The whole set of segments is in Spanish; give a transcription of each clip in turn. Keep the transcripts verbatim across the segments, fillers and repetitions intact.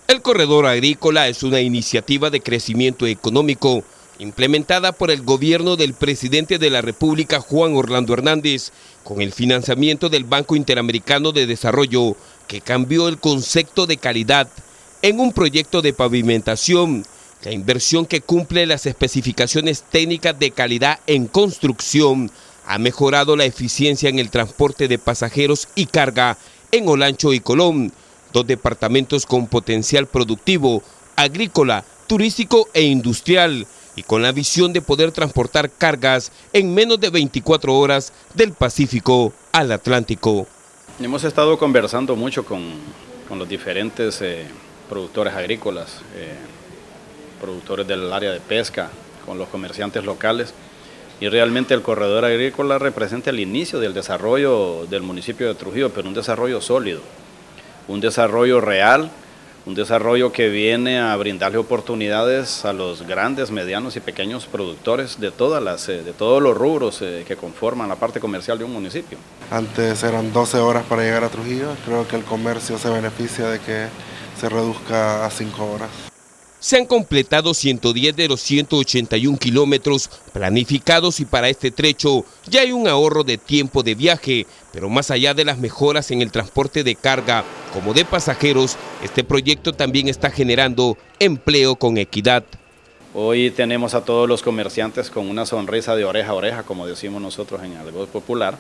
El corredor agrícola es una iniciativa de crecimiento económico implementada por el gobierno del presidente de la República, Juan Orlando Hernández, con el financiamiento del Banco Interamericano de Desarrollo, que cambió el concepto de calidad en un proyecto de pavimentación. La inversión, que cumple las especificaciones técnicas de calidad en construcción, ha mejorado la eficiencia en el transporte de pasajeros y carga en Olancho y Colón, dos departamentos con potencial productivo, agrícola, turístico e industrial, y con la visión de poder transportar cargas en menos de veinticuatro horas del Pacífico al Atlántico. Hemos estado conversando mucho con, con los diferentes eh, productores agrícolas, eh, productores del área de pesca, con los comerciantes locales, y realmente el corredor agrícola representa el inicio del desarrollo del municipio de Trujillo, pero un desarrollo sólido, un desarrollo real, un desarrollo que viene a brindarle oportunidades a los grandes, medianos y pequeños productores de, todas las, de todos los rubros que conforman la parte comercial de un municipio. Antes eran doce horas para llegar a Trujillo, creo que el comercio se beneficia de que se reduzca a cinco horas. Se han completado ciento diez de los ciento ochenta y un kilómetros planificados, y para este trecho ya hay un ahorro de tiempo de viaje, pero más allá de las mejoras en el transporte de carga como de pasajeros, este proyecto también está generando empleo con equidad. Hoy tenemos a todos los comerciantes con una sonrisa de oreja a oreja, como decimos nosotros en algo popular,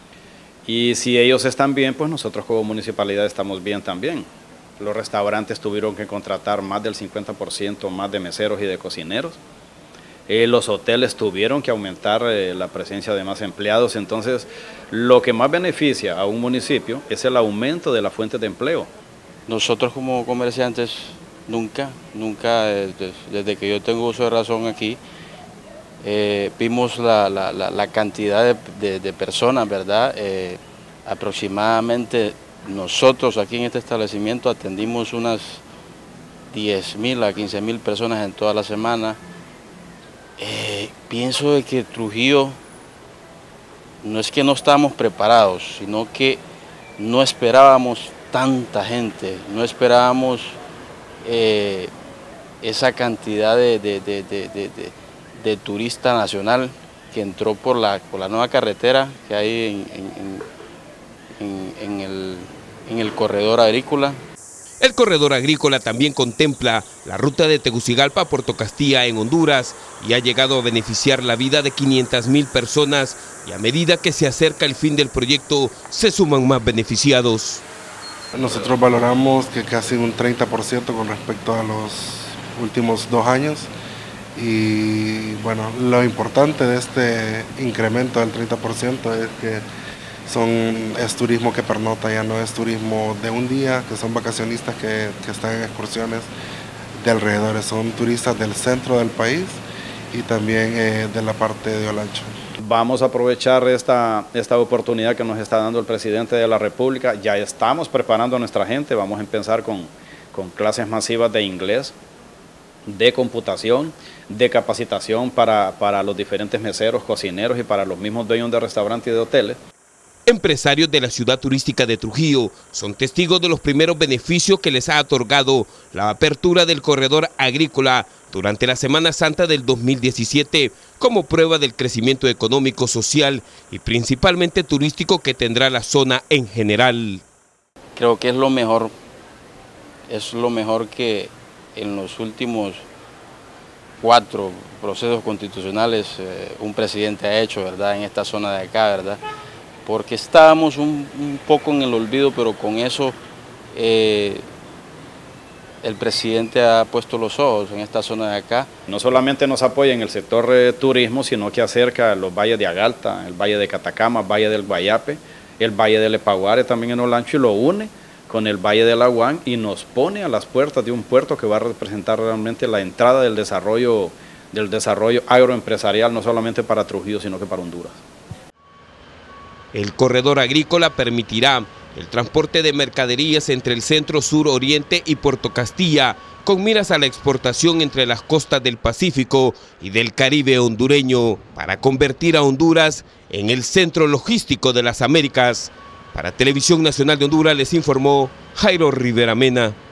y si ellos están bien, pues nosotros como municipalidad estamos bien también. Los restaurantes tuvieron que contratar más del cincuenta por ciento más de meseros y de cocineros. Eh, los hoteles tuvieron que aumentar eh, la presencia de más empleados. Entonces, lo que más beneficia a un municipio es el aumento de las fuentes de empleo. Nosotros como comerciantes nunca, nunca, desde, desde que yo tengo uso de razón aquí, eh, vimos la, la, la, la cantidad de, de, de personas, ¿verdad? Eh, aproximadamente nosotros aquí en este establecimiento atendimos unas diez mil a quince mil personas en toda la semana. Eh, pienso de que Trujillo no es que no estamos preparados, sino que no esperábamos tanta gente, no esperábamos eh, esa cantidad de, de, de, de, de, de, de turista nacional que entró por la, por la nueva carretera que hay en, en, en, en, el, en el corredor agrícola. El corredor agrícola también contempla la ruta de Tegucigalpa a Puerto Castilla en Honduras y ha llegado a beneficiar la vida de quinientas mil personas, y a medida que se acerca el fin del proyecto se suman más beneficiados. Nosotros valoramos que casi un treinta por ciento con respecto a los últimos dos años, y bueno, lo importante de este incremento del treinta por ciento es que Son, es turismo que pernota, ya no es turismo de un día, que son vacacionistas que, que están en excursiones de alrededores, son turistas del centro del país y también eh, de la parte de Olancho. Vamos a aprovechar esta, esta oportunidad que nos está dando el presidente de la República. Ya estamos preparando a nuestra gente, vamos a empezar con, con clases masivas de inglés, de computación, de capacitación para, para los diferentes meseros, cocineros y para los mismos dueños de restaurantes y de hoteles. Empresarios de la ciudad turística de Trujillo son testigos de los primeros beneficios que les ha otorgado la apertura del corredor agrícola durante la Semana Santa del dos mil diecisiete, como prueba del crecimiento económico, social y principalmente turístico que tendrá la zona en general. Creo que es lo mejor, es lo mejor que en los últimos cuatro procesos constitucionales eh, un presidente ha hecho, ¿verdad?, en esta zona de acá, ¿verdad?, porque estábamos un, un poco en el olvido, pero con eso eh, el presidente ha puesto los ojos en esta zona de acá. No solamente nos apoya en el sector eh, turismo, sino que acerca los valles de Agalta, el valle de Catacama, el valle del Guayape, el valle del Epaguare también en Olancho, y lo une con el valle del Aguán y nos pone a las puertas de un puerto que va a representar realmente la entrada del desarrollo, del desarrollo agroempresarial, no solamente para Trujillo, sino que para Honduras. El corredor agrícola permitirá el transporte de mercaderías entre el centro, sur, oriente y Puerto Castilla, con miras a la exportación entre las costas del Pacífico y del Caribe hondureño, para convertir a Honduras en el centro logístico de las Américas. Para Televisión Nacional de Honduras les informó Jairo Rivera Mena.